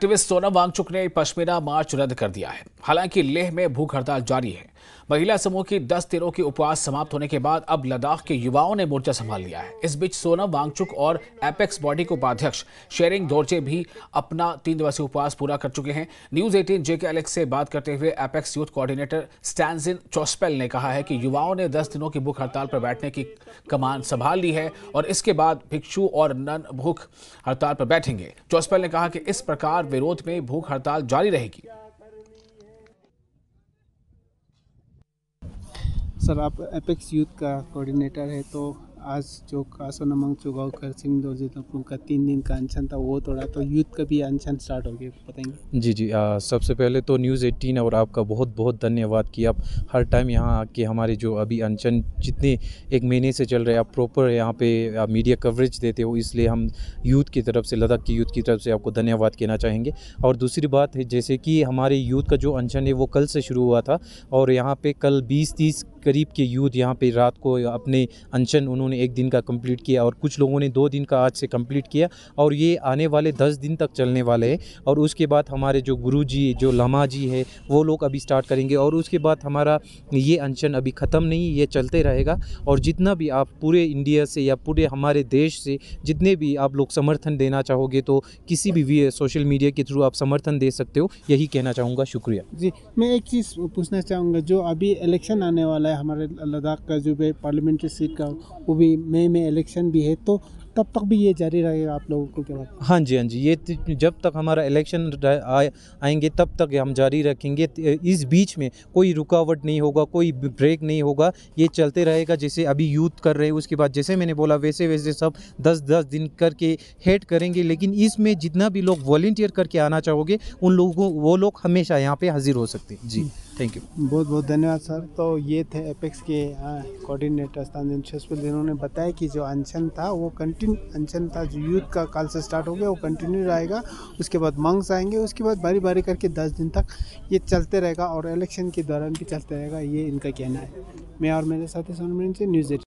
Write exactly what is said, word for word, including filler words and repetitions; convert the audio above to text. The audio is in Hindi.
एक्टिविस्ट सोनम वांगचुक ने पश्मीना मार्च रद्द कर दिया है। हालांकि लेह में भूख हड़ताल जारी है। महिला समूह की दस दिनों की उपवास समाप्त होने के बाद अब लद्दाख के युवाओं ने मोर्चा संभाल लिया है। इस बीच सोनम वांगचुक और एपेक्स बॉडी के उपाध्यक्ष शेरिंग दोरजे भी अपना तीन दिवसीय उपवास पूरा कर चुके हैं। न्यूज अठारह जेके एलेक्स से बात करते हुए apex youth coordinator Stanzin Chospel ने कहा है कि युवाओं ने दस दिनों की भूख हड़ताल पर बैठने की कमान संभाल ली है और इसके बाद भिक्षु और नन भूख हड़ताल पर बैठेंगे। चोस्पेल ने कहा कि इस प्रकार विरोध में भूख हड़ताल जारी रहेगी। सर, आप एपेक्स यूथ का कोऑर्डिनेटर है, तो आज जो सोनम वांगचुक और शेरिंग दोरजे तक उनका तीन दिन का अनशन था वो तोड़ा, तो यूथ का भी अनशन स्टार्ट हो गया, बताएंगे? जी जी आ, सबसे पहले तो न्यूज़ अठारह और आपका बहुत बहुत धन्यवाद कि आप हर टाइम यहाँ आके हमारे जो अभी अनशन जितने एक महीने से चल रहे हैं आप प्रॉपर यहाँ पे आप मीडिया कवरेज देते हो, इसलिए हम यूथ की तरफ से, लद्दाख की यूथ की तरफ से आपको धन्यवाद कहना चाहेंगे। और दूसरी बात है, जैसे कि हमारे यूथ का जो अनशन है वो कल से शुरू हुआ था और यहाँ पे कल बीस तीस करीब के यूथ यहाँ पे रात को अपने अनशन उन्होंने एक दिन का कंप्लीट किया और कुछ लोगों ने दो दिन का आज से कंप्लीट किया और ये आने वाले दस दिन तक चलने वाले हैं। और उसके बाद हमारे जो गुरुजी जो लमा जी है वो लोग अभी स्टार्ट करेंगे और उसके बाद हमारा ये अनशन अभी ख़त्म नहीं, ये चलते रहेगा। और जितना भी आप पूरे इंडिया से या पूरे हमारे देश से जितने भी आप लोग समर्थन देना चाहोगे तो किसी भी सोशल मीडिया के थ्रू आप समर्थन दे सकते हो, यही कहना चाहूँगा। शुक्रिया जी। मैं एक चीज़ पूछना चाहूँगा, जो अभी इलेक्शन आने वाला है हमारे लद्दाख का, जो पार्लियामेंट्री सीट का, वो भी मई में इलेक्शन भी है, तो तब तक भी ये जारी रहेगा आप लोगों को क्या लगता है? हाँ जी हाँ जी, ये जब तक हमारा इलेक्शन आएंगे तब तक हम जारी रखेंगे। इस बीच में कोई रुकावट नहीं होगा, कोई ब्रेक नहीं होगा, ये चलते रहेगा। जैसे अभी यूथ कर रहे हैं, उसके बाद जैसे मैंने बोला वैसे वैसे सब दस दस दिन करके हेड करेंगे। लेकिन इसमें जितना भी लोग वॉलंटियर करके आना चाहोगे उन लोगों वो लोग हमेशा यहाँ पे हाजिर हो सकते हैं जी। थैंक यू, बहुत बहुत धन्यवाद सर। तो ये थे एपेक्स के कोऑर्डिनेटर स्टैंजिन चोस्पेल, जिन्होंने बताया कि जो अनशन था वो कंटिन्यू अनशन था, जो यूथ का कल से स्टार्ट हो गया वो कंटिन्यू रहेगा। उसके बाद मंग्स आएंगे, उसके बाद बारी बारी करके दस दिन तक ये चलते रहेगा और इलेक्शन के दौरान भी चलते रहेगा, ये इनका कहना है। मैं और मेरे साथी सोनम से न्यूज़